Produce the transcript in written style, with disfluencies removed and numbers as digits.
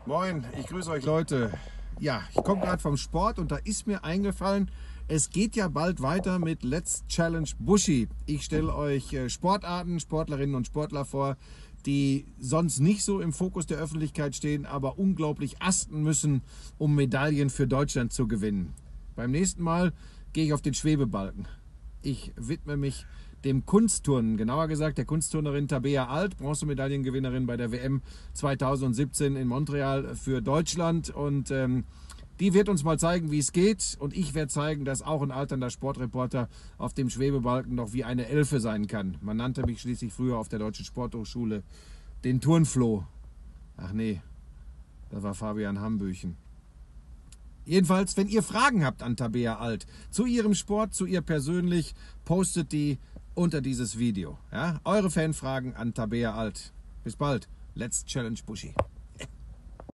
Moin, ich grüße euch Leute. Ja, ich komme gerade vom Sport und da ist mir eingefallen, es geht ja bald weiter mit Let's Challenge Buschi. Ich stelle euch Sportarten, Sportlerinnen und Sportler vor, die sonst nicht so im Fokus der Öffentlichkeit stehen, aber unglaublich asten müssen, um Medaillen für Deutschland zu gewinnen. Beim nächsten Mal gehe ich auf den Schwebebalken. Ich widme mich dem Kunstturnen, genauer gesagt der Kunstturnerin Tabea Alt, Bronzemedaillengewinnerin bei der WM 2017 in Montreal für Deutschland. Und die wird uns mal zeigen, wie es geht. Und ich werde zeigen, dass auch ein alternder Sportreporter auf dem Schwebebalken noch wie eine Elfe sein kann. Man nannte mich schließlich früher auf der Deutschen Sporthochschule den Turnfloh. Ach nee, das war Fabian Hambüchen. Jedenfalls, wenn ihr Fragen habt an Tabea Alt, zu ihrem Sport, zu ihr persönlich, postet die unter dieses Video. Ja? Eure Fanfragen an Tabea Alt. Bis bald. Let's Challenge Buschi.